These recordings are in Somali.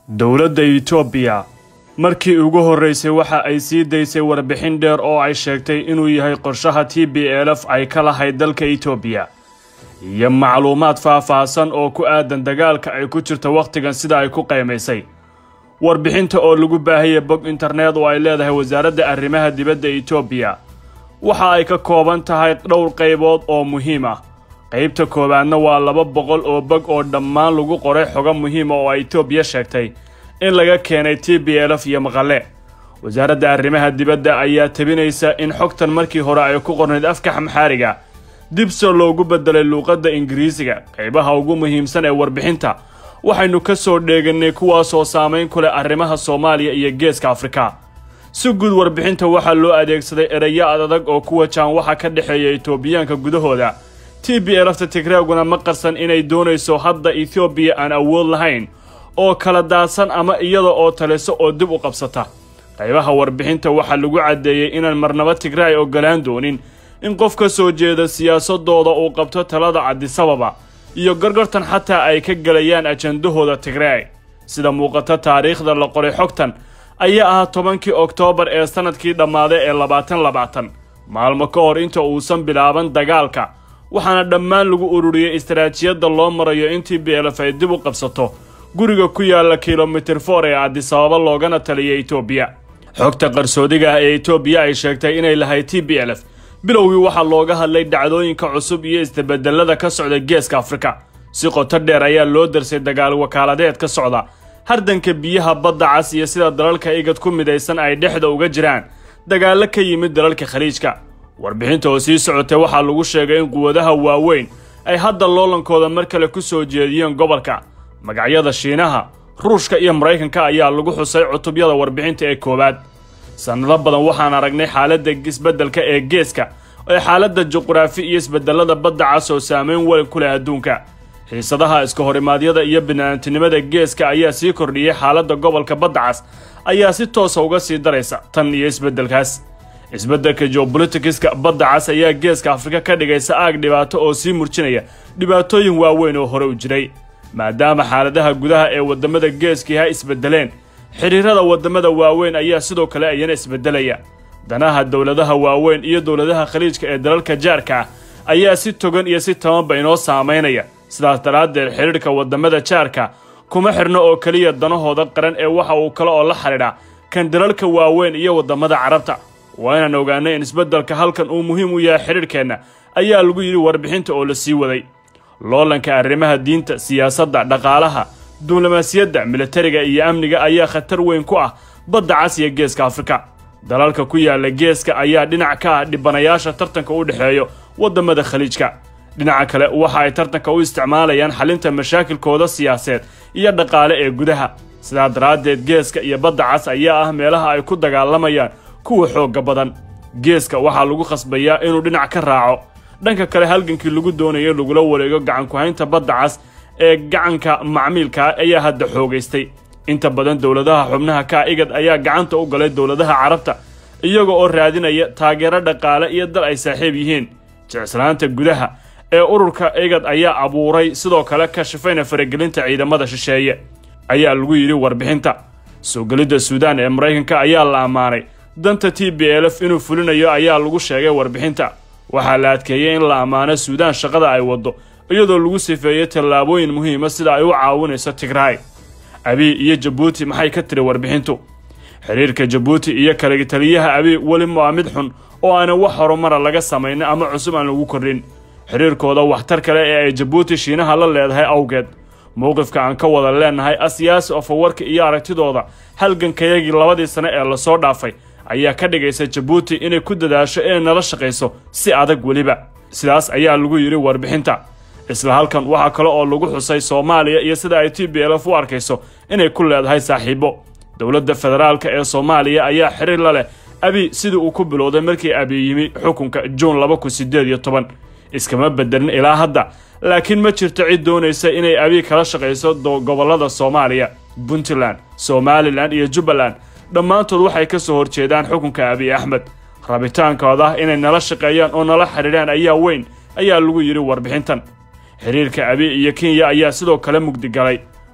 dowladda Itoobiya markii ugu horeysay waxa ay sii daysay warbixin dheer oo ay sheegtay inuu yahay qorshaha TPLF ay ka lahayd dalka Itoobiya iyo macluumaad faahfaahsan oo ku aadan dagaalka ay ku jirto waqtigan sida ay ku qiimeysay warbixinta oo lagu baahiyay bog internet oo ay leedahay wasaaradda arrimaha dibadda Itoobiya waxa ay ka kooban tahay dhowr qaybood oo muhiim ah qaybta koowaadna waa 200 oo bog oo dhammaan lagu qoray xogo muhiim ah oo ay Itoobiya sheegtay in laga keenay TPLF iyo maqale wasaaradda arrimaha dibadda ayaa tabinaysa in xogtan markii hore ay ku qornayd afka Xamxaariga dib soo loogu bedelay luqadda Ingiriisiga qaybaha ugu muhiimsan ee warbixinta waxaynu ka soo dheeganay kuwaas oo saameyn ku leh arrimaha Soomaaliya iyo Geeska Afrika si guud warbixinta waxa loo adeegsaday erayo adag oo kuwa jaan waxa ka dhaxeeya Itoobiyaanka gudahooda TPLF Tigreeguna ma qarsan inay doonayso hadda Itoobiya aan awood lahayn oo kala daadsan ama iyada oo taliso oo dib u qabsata qaybaha warbixinta waxa lagu cadeeyay inaan marnaba Tigreey ogolaan doonin in qof ka soo jeeda siyaasadooda uu qabto talada Addis Ababa iyo gargartan xataa ay ka galayaan ajandahooda Tigreey sida muuqata taariikhda la qoray xogtan ayaa ah 10kii Oktoobar ee sanadkii dhamaaday ee 2020 maalmo ka hor inta uusan bilaaban dagaalka waxaana dhammaan lagu ururiyay istaraatiijiyada loo marayo in TPLF ay dib u qabsato guriga ku yaala kilomitir 4 ee Addis Ababa loogana taliyay Itoobiya xogta qarsoodiga ah ee Itoobiya ay sheegtay inay lahayd TPLF bilowgii waxa looga hadlay dhacdooyinka cusub iyo isbeddelada ka socda Geeska Afrika si qoto dheer ayaa loo darsay dagaal wakaaladeed ka socda hardanka biyaha badda cas iyo sida dalalka igad ku midaysan ay dhexda uga jiraan dagaal ka yimid dalalka khaliijka warbixinta oo sii socotay waxa lagu sheegay in quwadaha waaweyn ay hadda loolankooda mar kale ku soo jeediyeen gobolka magacyada Shiinaha Ruushka iyo Mareykanka ayaa lagu xusay cutubyada warbixinta ee koobaad sanado badan waxaan aragnay xaaladda isbeddelka ee geeska ee xaaladda juqraafi iyo isbeddelada badda cas oo saameyn weyn ku leh adduunka xiisadaha iska horimaadyada iyo binaantinimada geeska ayaa sii kordhiyay xaaladda gobolka badda cas ayaa si toos ah uga sii daraysa tan iyo isbeddelkaas isbeddelka geopoliticska badda cas ayaa Geeska Afrika ka dhigaysa aag dhibaato oo sii murjinaya dhibaatooyin waaweyn oo hore u jiray maadaama xaaladaha gudaha ee wadamada geeska isbeddeleen xiriirada wadamada waaweyn ayaa sidoo kale ayana isbeddelaya danaha dawladaha waaweyn iyo dawladaha khaliijka ee dalalka jaarka ayaa si togan iyo si tabanba inoo saameynaya sidaas daraaddeed xiriirka wadamada jaarka kuma xirno oo kaliya danahooda qaran ee waxa uu kale oo la xiriira kan dalalka waaweyn iyo wadamada Carabta waana ogaanay in isbeddelka halkan uu muhiim u yahay xiriirkeena ayaa lagu yiri warbixinta oo la sii waday loolanka arrimaha diinta siyaasadda dhaqaalaha diblomaasiyadda militariga iyo amniga ayaa khatar weyn ku ah badda cas iyo Geeska Afrika dalalka ku yaala geeska ayaa dhinac ka ah dhibanayaasha tartanka u dhaxeeyo wadamada khaliijka dhinaca kale waxa ay tartanka u isticmaalayaan xalinta mashaakilkooda siyaasadeed iyo dhaqaale ee gudaha sidaa daraaddeed geeska iyo badda cas ayaa ah meelaha ay ku dagaalamayaan kuwa xoog badan geeska waxa lagu khasbayaa inuu dhinac ka raaco dhanka kale halgankii lagu doonayo lagula wareego gacan ku haynta badda cas ee gacanka macmiilka ayaa hadda xoogaystay inta badan dawladaha xubnaha ka igad ayaa gacanta u galay dawladaha Carabta iyaga oo raadinaya taageero dhaqaale iyo dal ay saaxiib yihiin jeclaanta gudaha ee ururka igad ayaa abuuray sidoo kale ka shafayna faragelinta ciidamada shisheeye ayaa lagu yiri warbixinta soo galida Suudaan ee Mareykanka ayaa la amaanay danta TPLF inuu fulinayo ayaa lagu sheegay warbixinta waxa la adkeeyay in la amaano Suudaan shaqada ay wado iyadoo lagu sifeeyay tallaabooyin muhiim ah sida ay u caawinayso Tigreey Abiy iyo Djibouti maxay ka tiri warbixintu xiriirka Djibouti iyo kala taliyaha Abiy wali mu'amid xun oo aan wax horumar laga sameeyay ama cusub aan lagu korin xiriirkooda waxtar kale ee ay Djibouti Shiinaha la leedahay awgeed mowqifka aan ka wada leenahay asiyaas oo fawarka iyo aragtidooda halgankayagii 2 sano ee la soo dhaafay ayaa ka dhigaysa Djibouti inay ku dadaasho inay nala shaqeyso si adag waliba sidaas ayaa lagu yiri warbixinta isla halkan waxa kale oo lagu xusay Soomaaliya iyo sida ay TPLF u arkayso inay ku leedahay saaxiibo dawladda federaalka ee Soomaaliya ayaa xiriir la leh Abiy sidii uu ku bilowday markii Abiy yimi xukunka June 2018 iskama bedelin ilaa hadda laakiin ma jirto cid doonaysa inay Abiy kala shaqeyso gobolada Soomaaliya Puntland Somaliland iyo Jubbaland dhammaantood waxay ka soo horjeedaan xukunka Abiy Ahmed rabitaankooda inay nala shaqeeyaan oo nala xiriiraan ayaa weyn ayaa lagu yiri warbixintan xiriirka Abiy iyo Kenya ayaa sidoo kale mugdi galay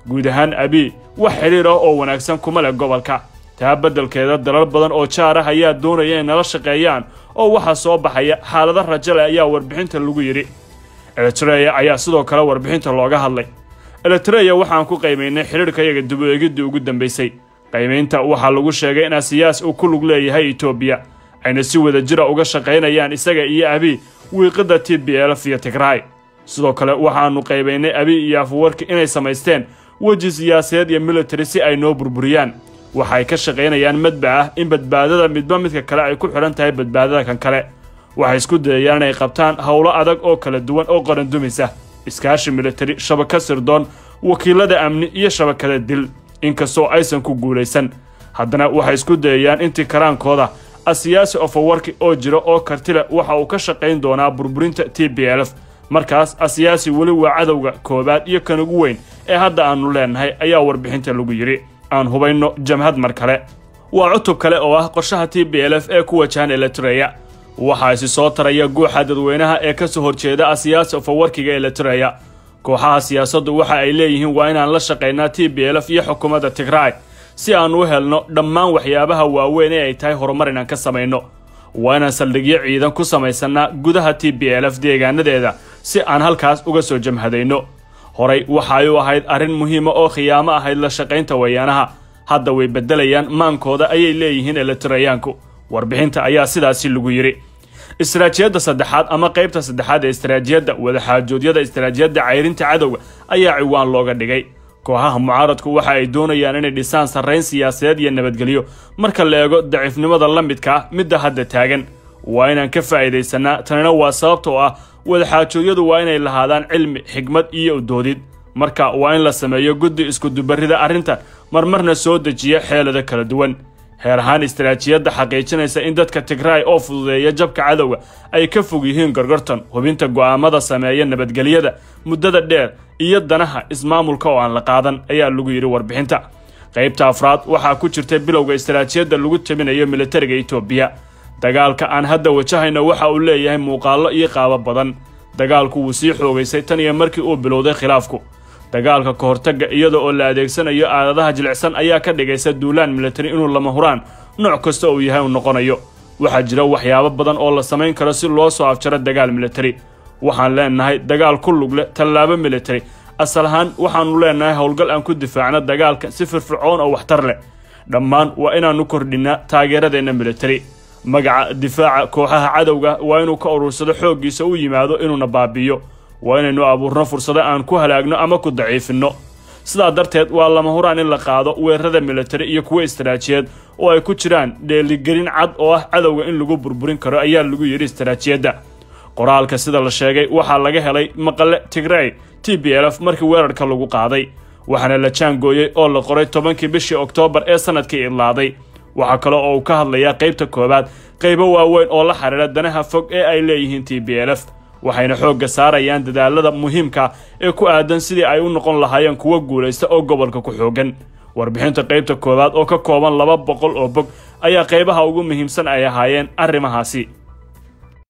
guud ahaan Abiy wax xiriir ah oo wanaagsan kuma leh gobolka taa beddelkeeda dalal badan oo jaar ah ayaa doonaya in la shaqeeyaan oo waxa soo baxaya xaalada rajo leh ayaa warbixinta lagu yiri Eritrea ayaa sidoo kale warbixinta looga hadlay Eritrea waxaan ku qiimeynay xiriirka iyaga dib u eegidda ugu dambeysay qiimeynta waxa lagu sheegay in siyaas uu ku lug leeyahay Ethiopia ayna si wada jira uga shaqeynayaan isaga iyo Abiy wiiqada TPLF iyo Tigray sidoo kale waxaanu qiimeynay Abiy iyo Afwerki inay samaysteen waji siyaasadeed iyo military si ay noo burburiyaan waxay ka shaqeynayaan madbaca in badbaadada midba midka kale ay ku xiran tahay badbaadada kan kale waxay isku dayayaan inay qabtaan hawlo adag oo kala duwan oo qaran dumisa iskaashi military shabakad sirdoon wakiilada amni iyo shabakada dil inkastoo aysan ku guuleysan haddana waxay isku dayayaan intii karaankooda siyaasi Afwerki oo jira oo kartile waxa uu ka shaqeyn doonaa burburinta TPLF markaas siyaasi wali waa cadowga koobaad iyo kan ugu weyn ee hadda aanu leenahay ayaa warbixinta lagu yiri aan hubayno jamhad mar kale waa cutub kale oo ah qorshaha TPLF ee ku wajahan Eritrea waxa ay soo taraya guuxa dadweynaha ee ka soo horjeeda siyaasi Afwerkiga Eritrea kooxaha siyaasaddu waxa ay leeyihiin waa inaan la shaqeynaa TPLF iyo xukuumadda Tigray si aan u helno dhammaan waxyaabaha waaweyn ee ay tahay horumar inaan ka sameeyno waa inaan saldhigyo ciidan ku samaysanaa gudaha TPLF deegaanadeeda si aan halkaas uga soo jamhadayno horay waxa ay u ahayd arrin muhiim ah oo khiyaamo ahayd la shaqeynta wayaanaha hadda way bedelayaan maankooda ayay leeyihiin Eritreaanku warbixinta ayaa sidaasi lagu yiri istiraatiijiyadda saddexaad ama qaybta saddexaad ee istiraatiijiyadda wada xaajoodyada istiraatiijiyadda cayrinta cadawga ayaa ciwaan looga dhigay kooxaha mucaaradku waxa ay doonayaan inay dhisaan sarreyn siyaasadeed iyo nabadgelyo marka la eego daciifnimada la midka ah midda hadda taagan waa inaan ka faa'iideysanaa tanina waa sababtoo ah wada xaajoodyadu waa inay lahaadaan cilmi xigmad iyo doodid marka waa in la sameeyo guddi isku dubarida arrintan marmarna soo dejiya xeelado kala duwan heer ahaan istiraatiijiyadda xaqiijinaysa in dadka Tigray oo fududeeya jabka cadawga ay ka fog yihiin gorgortan hubinta go'aamada sameeya nabadgelyada muddada dheer iyo danaha ismaamulka oo aan la qaadan ayaa lagu yiri warbixinta qaybta afraad waxa ku jirtay bilowga istiraatiijiyadda lagu tabinayo militariga Ethiopia dagaalka aan hadda wajahayna waxa uu leeyahay muuqaalo iyo qaabab badan dagaalku wuu sii xoogaysay tan iyo markii uu bilowday khilaafku dagaalka ka hortagga iyada oo la adeegsanayo aaladaha jilicsan ayaa ka dhigaysa duulaan military inuu lama huraan nooc kasta oo yahay uu noqonayo waxa jira waxyaabo badan oo la sameyn karo si loo soo afjaro dagaal military waxaan leenahay dagaal ku lug leh tallaabo military asal ahaan waxaanu leenahay howlgal aan ku difaacno dagaalka si firfircoon oo waxtar leh dhammaan waa inaanu kordhinaa taageeradeena military magaca difaaca kooxaha cadawga waa inuu ka urursado xooggiisa u yimaado inuuna baabiyo waa inaynu abuurno fursado aan ku halaagno ama ku daciifino sidaa darteed waa lama huraan in la qaado weerarada military iyo kuwa istiraatijiyadeed oo ay ku jiraan dheeligelin cad oo ah cadawga in lagu burburin karo ayaa lagu yiri istiraatiijiyadda qoraalka sida la sheegay waxa laga helay maqale Tigray TPLF markii weerarka lagu qaaday waxaana la jaangooyay oo la qoray 10kii bishii Oktoobar ee sanadkii idlaaday waxa kale oo uu ka hadlayaa qaybta koobaad qaybo waaweyn oo la xiriira danaha fog ee ay leeyihiin TPLF waxayna xoogga saarayaan dadaalada muhiimka ee ku aadan sidii ay u noqon lahaayeen kuwa guuleysta oo gobolka ku xoogan warbixinta qaybta koobaad oo ka kooban 200 oo bog ayaa qaybaha ugu muhiimsan ay ahaayeen arrimahaasi